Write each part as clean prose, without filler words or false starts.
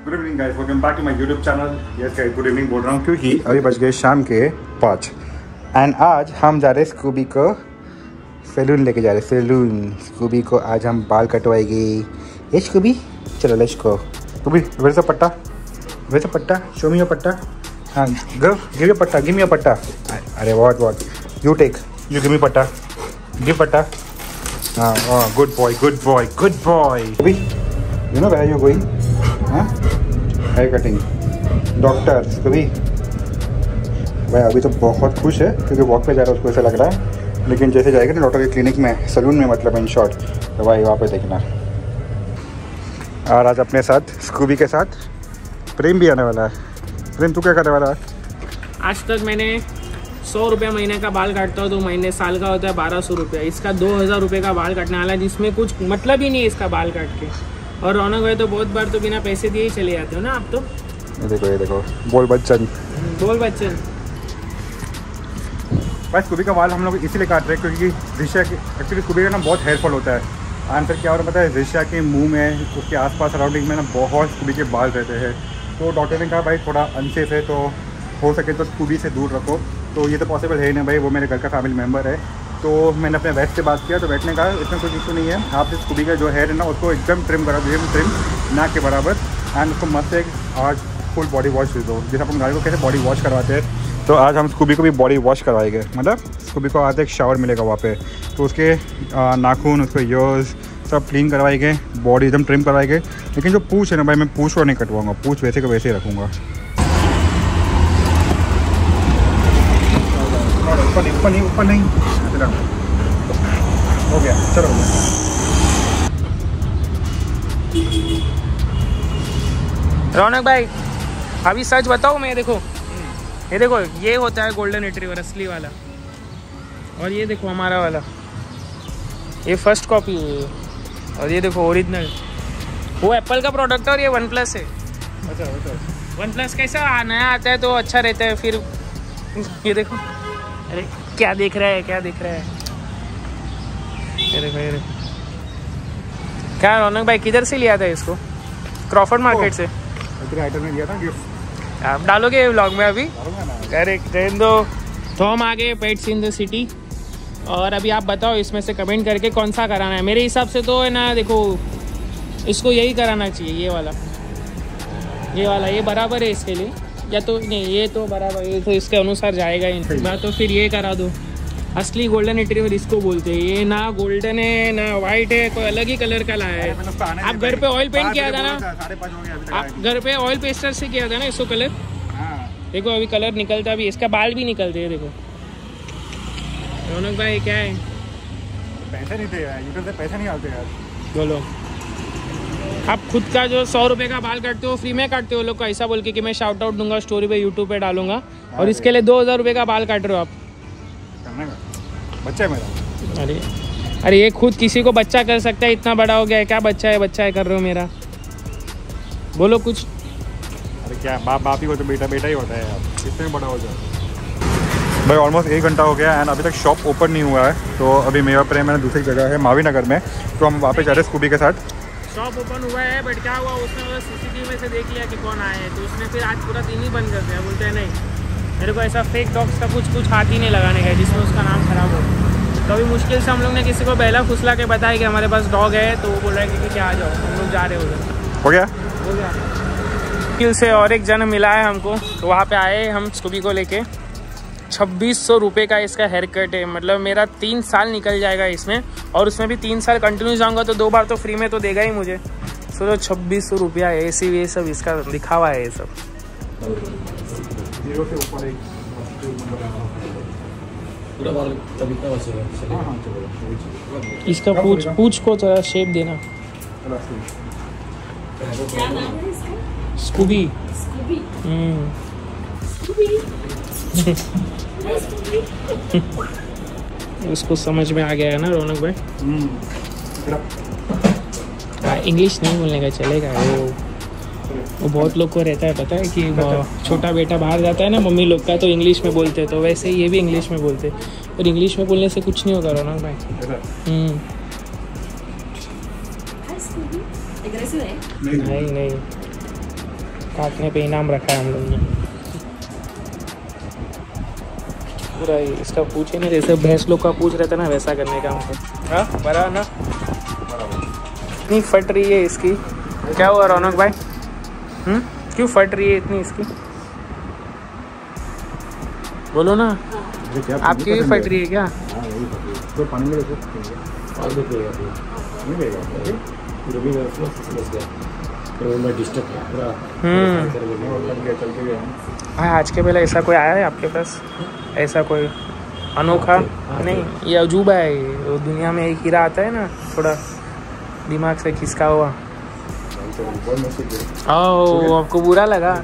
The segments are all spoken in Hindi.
Good evening guys, welcome back to my YouTube channel. Yes guys, good evening बोल रहा हूँ क्योंकि अभी बज गए शाम के 5 एंड आज हम जा रहे हैं स्कूबी को सैलून लेके जा रहे हैं। सैलून स्कूबी को आज हम बाल कटवाएंगे। ये स्कूबी चलो let's go. Scooby where the patta, where the patta, show me your patta. हाँ give your patta, give me your patta. अरे what you take, you give me patta, give patta. हाँ good boy good boy good boy. Scooby you know where you going? Hair cutting doctor Scooby भाई अभी तो बहुत खुश है क्योंकि वॉक पे जा रहा है, उसको ऐसा लग रहा है। लेकिन जैसे जाएगा ना डॉक्टर के क्लिनिक में, सलून में मतलब इन शॉर्ट, तो भाई वहाँ पे देखना। और आज अपने साथ स्कूबी के साथ प्रेम भी आने वाला है। प्रेम तू क्या करने वाला है? आज तक मैंने 100 रुपये महीने का बाल काटता हूँ, 2 महीने साल का होता है 1200 रुपये। इसका 2000 रुपये का बाल काटने वाला है, जिसमें कुछ मतलब ही नहीं है इसका बाल काट के। और रौनक भाई तो बहुत बार तो बिना पैसे दिए ही चले जाते हो ना आप तो। ये देखो बोल बच्चन, बोल बच्चन। भाई स्कूबी का बाल हम लोग इसीलिए काट रहे हैं क्योंकि ऋषा के एक्चुअली स्कूबी का ना बहुत हेयर फॉल होता है। आंसर क्या हो रहा है पता है? ऋषा के मुंह में, उसके आसपास सराउंडिंग में ना बहुत स्कूबी के बाल रहते हैं। तो डॉक्टर ने कहा भाई थोड़ा अनसेफ है, तो हो सके तो स्कूबी से दूर रखो। तो ये तो पॉसिबल है ही नहीं भाई, वो मेरे घर का फैमिली मेम्बर है। तो मैंने अपने वेट से बात किया तो वेट ने कहा इसमें कोई इशू नहीं है, आप स्कूबी का जो हेयर है ना उसको एकदम ट्रिम करा दीजिए, ट्रिम ना के बराबर। एंड उसको मस्त एक आज फुल बॉडी वॉश दो, जैसे अपन गाड़ी को कैसे बॉडी वॉश करवाते हैं, तो आज हम स्कूबी को भी बॉडी वॉश करवाएंगे। मतलब स्कूबी को आज एक शावर मिलेगा वहाँ पे, तो उसके नाखून, उसके ईयर्स सब क्लीन करवाएंगे, बॉडी एकदम ट्रिम करवाएंगे। लेकिन जो पूछ है ना भाई, मैं पूछ को नहीं कटवाऊँगा, पूछ वैसे को वैसे ही रखूँगा। ऊपर नहीं हो गया, चलो हो गया। रौनक भाई अभी सच बताओ, मैं देखो ये देखो, ये होता है गोल्डन रिट्रीवर असली वाला, और ये देखो हमारा वाला, ये फर्स्ट कॉपी है, और ये देखो ओरिजिनल। वो एप्पल का प्रोडक्ट है और ये OnePlus है। अच्छा OnePlus कैसा नया आता है तो अच्छा रहता है। फिर ये देखो, अरे क्या देख रहा है, क्या देख रहा है? ये देखो क्या रौनक भाई किधर से लिया था इसको? क्रॉफर्ड मार्केट से। आइटम में लिया था गिफ्ट। आप डालोगे व्लॉग में अभी? करेक्ट, रहने दो। तो हम आ गए पेट्स इन द सिटी, और अभी आप बताओ इसमें से कमेंट करके कौन सा कराना है। मेरे हिसाब से तो है ना, देखो इसको यही कराना चाहिए, ये वाला ये बराबर है इसके लिए, या तो नहीं ये तो बराबर, ये तो इसके अनुसार जाएगा ही नहीं, तो फिर ये करा दो। असली गोल्डन रिट्रीवर इसको बोलते हैं। ये ना गोल्डन है ना वाइट है, कोई अलग ही कलर का लाया है। आप घर पे ऑयल पेंट किया था ना, आप घर पे ऑयल पेस्टर से किया था ना इसको कलर। देखो अभी कलर निकलता भी, इसका बाल भी निकलते हैं। देखो रौनक भाई क्या है, पैसे नहीं थे यार, यूट्यूब से पैसे नहीं आते यार। बोलो आप खुद का जो 100 रुपये का बाल काटते हो, फ्री में काटते हो लोग को ऐसा बोल के कि मैं शाउट आउट दूंगा स्टोरी पे, यूट्यूब पे डालूंगा, और इसके लिए 2000 रुपये का बाल काट रहे हो आप। बच्चा है मेरा। अरे ये खुद किसी को बच्चा कर सकता है, इतना बड़ा हो गया है, क्या बच्चा है कर रहे हो मेरा? बोलो कुछ। अरे क्या बाप ही हो तो बेटा ही होता है यार, कितने बड़ा हो जाए भाई। ऑलमोस्ट 1 घंटा हो गया एंड अभी तक शॉप ओपन नहीं हुआ है। तो अभी मेरा प्रेम मैंने दूसरी जगह है मावी नगर में, तो हम वहाँ पे जा रहे हैं स्कूबी के साथ। शॉप ओपन हुआ है, बट क्या हुआ उसने मतलब CCTV में से देख लिया कि कौन आए हैं, तो उसने फिर आज पूरा दिन ही बंद कर दिया। बोलते हैं नहीं मेरे को ऐसा फेक डॉग्स का कुछ हाथ ही नहीं लगाने का जिसमें उसका नाम खराब हो। तो अभी मुश्किल से हम लोग ने किसी को पहला फुसला के बताया कि हमारे पास डॉग है, तो वो बोल रहा है कि क्या आ जाओ, हम लोग जा रहे हो उधर। हो गया मुश्किल से और एक जन मिला है हमको, तो वहाँ पे आए हम स्कूबी को लेके। 2600 रुपये का इसका हेयर कट है, मतलब मेरा 3 साल निकल जाएगा इसमें, और उसमें भी 3 साल कंटिन्यू जाऊँगा तो 2 बार तो फ्री में तो देगा ही मुझे। सोचो 2600 रुपया ऐसी ये सब इसका दिखावा है ये सब। इसका पूछ को थोड़ा शेप देना। स्कूबी। उसको समझ में आ गया है ना रौनक भाई? इंग्लिश नहीं बोलने का चलेगा। वो बहुत लोग को रहता है पता है कि छोटा बेटा बाहर जाता है ना मम्मी लोग का, तो इंग्लिश में बोलते हैं, तो वैसे ही ये भी इंग्लिश में बोलते हैं, और इंग्लिश में बोलने से कुछ नहीं होगा रौनक भाई। नहीं काटने पे इनाम रखा है हम लोग ने पूरा ही। इसका पूछे नहीं, जैसे भैंस लोग का पूछ रहता ना वैसा करने का हमको। हाँ बड़ा ना इतनी फट रही है इसकी। क्या हुआ रौनक भाई? क्यों फट रही है इतनी इसकी? बोलो ना। आपकी भी फट रही है क्या? तो पानी में आज के पहले ऐसा कोई आया है आपके पास? ऐसा कोई अनोखा? नहीं, ये अजूबा है। वो दुनिया में एक हीरा आता है ना, थोड़ा दिमाग से खिसका हुआ। ओह, आपको बुरा लगा?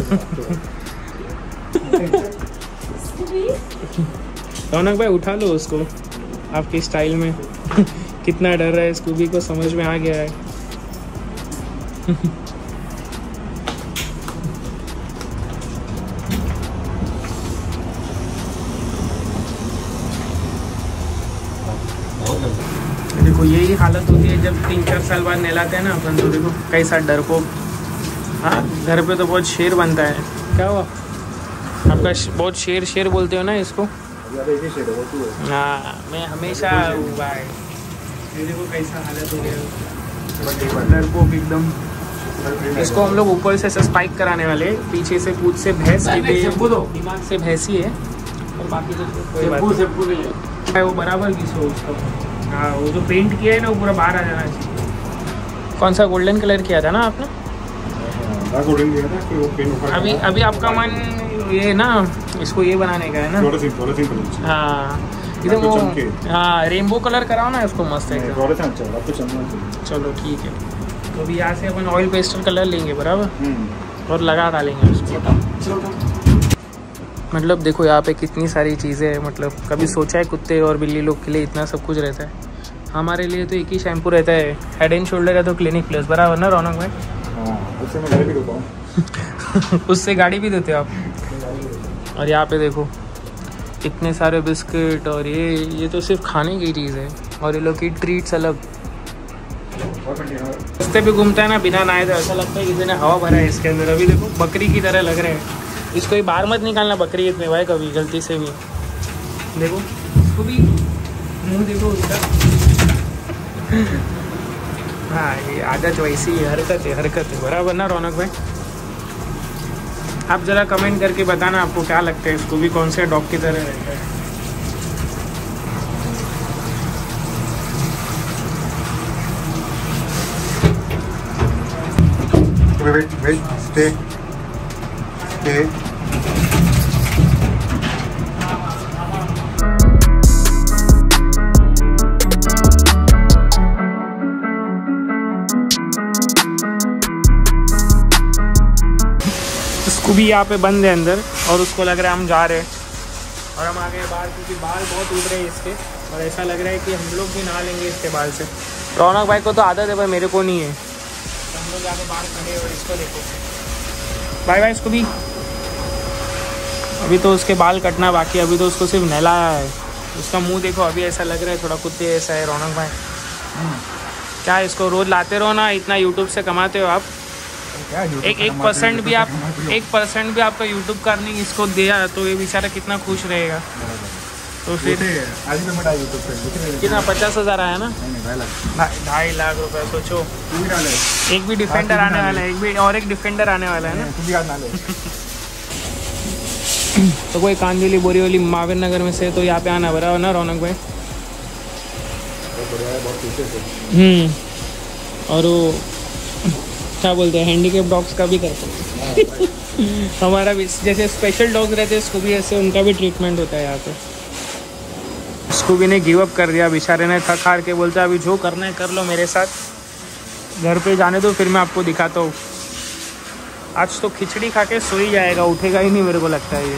रौनक भाई उठा लो उसको आपके स्टाइल में। कितना डर रहा है, स्कूबी को समझ में आ गया है। देखो यही हालत होती है जब 3-4 साल बाद नहलाते हैं ना अपन, तो देखो कैसा डर को। हाँ, घर पे तो बहुत शेर बनता है। क्या हुआ आपका? बहुत शेर बोलते हो ना इसको? हाँ, मैं हमेशा हुआ है। ये देखो कैसा हालत हो गया डर को एकदम। इसको हम लोग ऊपर से स्पाइक कराने वाले, पीछे से पूछ से भैंस की, दिमाग से भैंसी है और बाकी तो वो बराबर घिसो उसको। हाँ, वो जो पेंट किया है ना वो पूरा बाहर आ जाना चाहिए। कौन सा गोल्डन कलर किया था ना आपने? गोल्डन किया था कि वो पेंट अभी आपका मन ये ना इसको ये बनाने का है ना? हाँ, इधर वो हाँ रेनबो कलर कराओ ना इसको, मस्त है। चलो ठीक है, तो अभी यहाँ से अपन ऑयल पेस्टल कलर लेंगे बराबर और लगा डालेंगे उसको। मतलब देखो यहाँ पे कितनी सारी चीज़ें हैं। मतलब कभी सोचा है कुत्ते और बिल्ली लोग के लिए इतना सब कुछ रहता है? हमारे लिए तो एक ही शैम्पू रहता है, हेड एंड शोल्डर का तो क्लिनिक प्लस, बराबर ना रौनक भाई? उससे मैं गाड़ी भी धोता हूँ। उससे गाड़ी भी देते हो आप? और यहाँ पे देखो इतने सारे बिस्किट, और ये तो सिर्फ खाने की चीज़ है, और ये लोग की ट्रीट्स अलग। रास्ते पे घूमता है ना बिना नहाए तो ऐसा लगता है किसी ने हवा भरा है इसके अंदर। अभी देखो बकरी की तरह लग रहे हैं। इसको ही बाहर मत निकालना बकरी में भाई कभी गलती से भी। देखो इसको भी मुँह देखो उसका। हाँ, ये आदत वैसी है, हरकत है बराबर ना रौनक भाई? आप ज़रा कमेंट करके बताना आपको क्या लगता है, इसको भी कौन से डॉग की तरह रहता है। Wait, stay. स्कूबी यहाँ पे बंद है अंदर, और उसको लग रहा है हम जा रहे हैं, और हम आ गए बाहर क्योंकि बाल बहुत उड़ रहे हैं इसके, और ऐसा लग रहा है कि हम लोग भी नहा लेंगे इसके बाल से। रौनक भाई को तो आदत है, पर मेरे को नहीं है। हम लोग जाके बाहर खड़े और इसको देखो। बाय बाय इसको भी। अभी तो उसके बाल कटना बाकी, अभी तो उसको सिर्फ नहलाया है। उसका मुंह देखो, अभी ऐसा लग रहा है थोड़ा कुत्ते ऐसा है। रौनक भाई क्या इसको रोज़ लाते रहो ना, इतना यूट्यूब से कमाते हो आप। एक परसेंट भी आपका यूट्यूब का अर्निंग इसको दिया तो ये बेचारा कितना खुश रहेगा। तो फिर कितना 50,000 आया ना? 2.5 लाख रुपए। सोचो, एक भी डिफेंडर आने वाला है, एक डिफेंडर आने वाला है ना। तो कोई कांदिवली बोरीवली महावीर नगर में से तो यहाँ पे आना बराबर ना रौनक भाई? और वो क्या बोलते हैं, हैंडीकेप डॉग्स का भी करते हैं। हमारा भी जैसे स्पेशल डॉग्स रहते हैं स्कूबी, ऐसे उनका भी ट्रीटमेंट होता है यहाँ पे। स्कूबी ने गिव अप कर दिया, बेचारे ने थक हार के बोलता अभी जो करना है कर लो मेरे साथ, घर पे जाने दो फिर मैं आपको दिखाता हूँ। आज तो खिचड़ी खा के सो ही जाएगा, उठेगा ही नहीं मेरे को लगता है। ये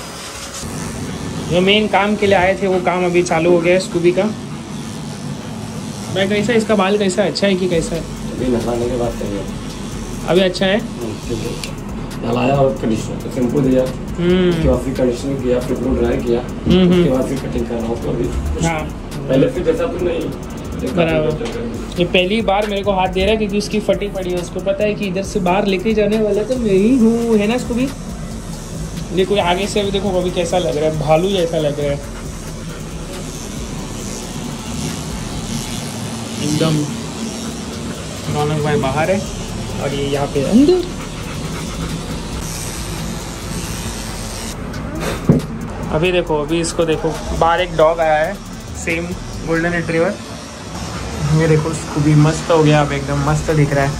जो मेन काम के लिए आए थे वो काम अभी चालू हो गया है स्कूबी का। भाई कैसा इसका बाल कैसा, अच्छा है कि कैसा है? अभी नहाने के बाद चाहिए। अभी अच्छा है? नहलाया और कंडीशनर शैम्पू दिया, उसके बाद फिर कंडीशनर किया, फिर ब्लो ड्राई किया, उसके बाद फिर कटिंग कर रहा हूँ अभी। हाँ, पहले फिर जैसा तो नहीं, बराबर। ये पहली बार मेरे को हाथ दे रहा है क्योंकि उसकी फटी पड़ी है। उसको पता है कि इधर से बाहर लेके जाने वाला तो मैं ही हूँ, है ना इसको भी। देखो आगे से भी देखो अभी कैसा लग रहा है, भालू जैसा लग रहा है एकदम। रौनक भाई बाहर है और ये यहाँ पे अंदर। अभी देखो, अभी इसको देखो, बाहर एक डॉग आया है सेम गोल्डन रिट्रीवर। ये देखो उसको भी मस्त हो गया, अब एकदम मस्त दिख रहा है।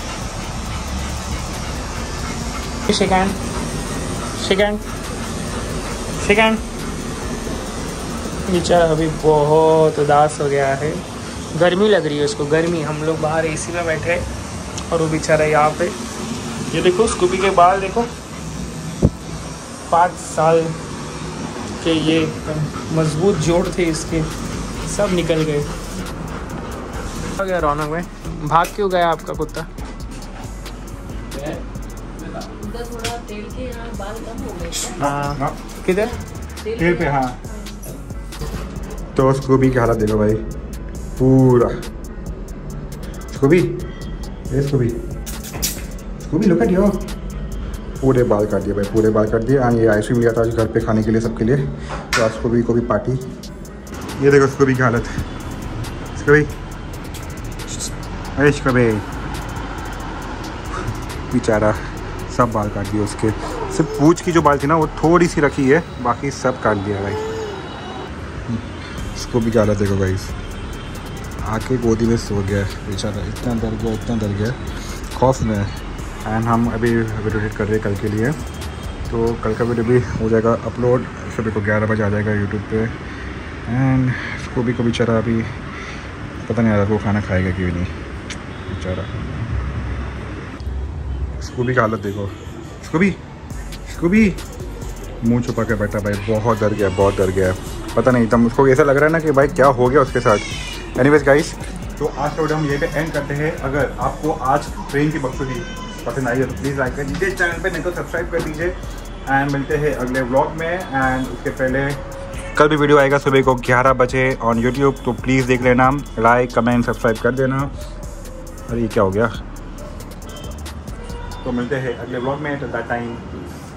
शिकान शिकान शिकान बेचारा अभी बहुत उदास हो गया है। गर्मी लग रही है उसको, गर्मी। हम लोग बाहर एसी में बैठे और वो बेचारा यहाँ पे। ये देखो स्कूबी के बाल देखो, 5 साल के ये मजबूत जोड़ थे इसके, सब निकल गए। आ गया रौनक में, भाग क्यों गया आपका कुत्ता? थोड़ा तेल के यहाँ बाल कम हो गए। हाँ किधर? तेल पे। हाँ तो स्कूबी की हालत देखो भाई पूरा। स्कूबी, ये Scooby, Scooby look at your. पूरे बाल काट दिए भाई, पूरे बाल काट दिए। ये आइसक्रीम लिया था आज घर पे खाने के लिए सबके लिए, तो आज स्कूबी को भी पार्टी। ये देखो स्कूबी की हालत। स्कूबी, अरे स्कूबी बेचारा, सब बाल काट दिए उसके। सिर्फ पूंछ की जो बाल थी ना वो थोड़ी सी रखी है, बाकी सब काट दिया भाई। स्कूबी की हालत देखो भाई, आके गोदी में सो गया बेचारा। इतना डर गया, इतना डर गया, खौफ में। एंड हम अभी वीडियो एडिट कर रहे हैं कल के लिए, तो कल का वीडियो भी हो जाएगा अपलोड। सुबह को 11 बजे आ जाएगा यूट्यूब पे। एंड स्कूबी को बेचारा अभी पता नहीं आ रहा वो खाना खाएगा कि नहीं बेचारा। स्कूबी की हालत देखो। स्कूबी, स्कूबी मुंह छुपा के बैठा भाई, बहुत डर गया, बहुत डर गया। पता नहीं तब उसको ऐसा लग रहा है ना कि भाई क्या हो गया उसके साथ। एनीवेज गाइस, तो आज का वीडियो हम यहीं पे एंड करते हैं। अगर आपको आज ट्रेन की बकचोदी पसंद आई है तो प्लीज़ लाइक कर दीजिए, चैनल पे नहीं तो सब्सक्राइब कर दीजिए। एंड मिलते हैं अगले व्लॉग में। एंड उसके पहले कल भी वीडियो आएगा सुबह को 11 बजे ऑन यूट्यूब, तो प्लीज़ देख लेना, लाइक कमेंट सब्सक्राइब कर देना। अरे ये क्या हो गया। तो मिलते हैं अगले व्लॉग में, तो दैट टाइम